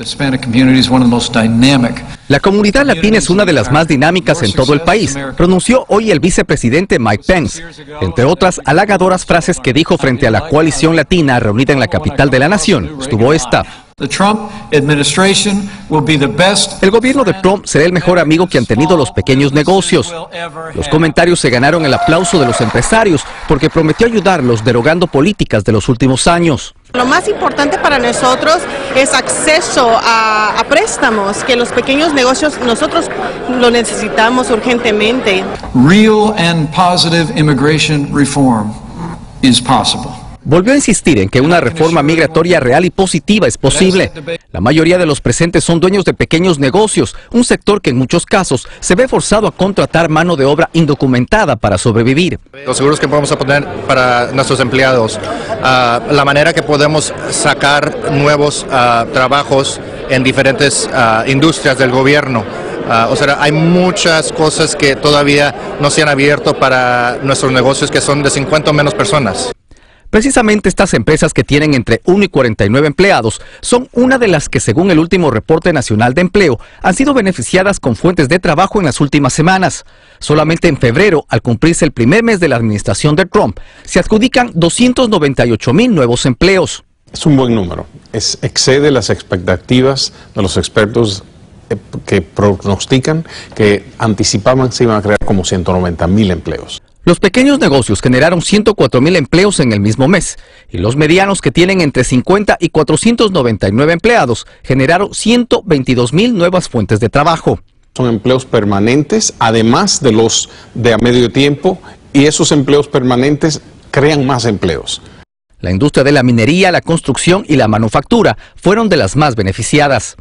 La comunidad latina es una de las más dinámicas en todo el país, pronunció hoy el vicepresidente Mike Pence, entre otras halagadoras frases que dijo frente a la coalición latina reunida en la capital de la nación. Estuvo esta: el gobierno de Trump será el mejor amigo que han tenido los pequeños negocios. Los comentarios se ganaron el aplauso de los empresarios porque prometió ayudarlos derogando políticas de los últimos años. Lo más importante para nosotros es acceso a préstamos, que los pequeños negocios nosotros lo necesitamos urgentemente. Real and positive immigration reform is possible. Volvió a insistir en que una reforma migratoria real y positiva es posible. La mayoría de los presentes son dueños de pequeños negocios, un sector que en muchos casos se ve forzado a contratar mano de obra indocumentada para sobrevivir. Los seguros que podemos poner para nuestros empleados, la manera que podemos sacar nuevos trabajos en diferentes industrias del gobierno. O sea, hay muchas cosas que todavía no se han abierto para nuestros negocios que son de 50 o menos personas. Precisamente estas empresas que tienen entre 1 y 49 empleados son una de las que, según el último reporte nacional de empleo, han sido beneficiadas con fuentes de trabajo en las últimas semanas. Solamente en febrero, al cumplirse el primer mes de la administración de Trump, se adjudican 298,000 nuevos empleos. Es un buen número, excede las expectativas de los expertos que prognostican, que anticipaban se iban a crear como 190,000 empleos. Los pequeños negocios generaron 104,000 empleos en el mismo mes, y los medianos, que tienen entre 50 y 499 empleados, generaron 122,000 nuevas fuentes de trabajo. Son empleos permanentes, además de los de a medio tiempo, y esos empleos permanentes crean más empleos. La industria de la minería, la construcción y la manufactura fueron de las más beneficiadas.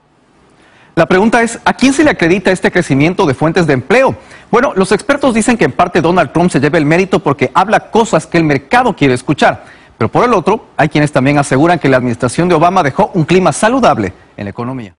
La pregunta es, ¿a quién se le acredita este crecimiento de fuentes de empleo? Bueno, los expertos dicen que en parte Donald Trump se lleva el mérito porque habla cosas que el mercado quiere escuchar. Pero por el otro, hay quienes también aseguran que la administración de Obama dejó un clima saludable en la economía.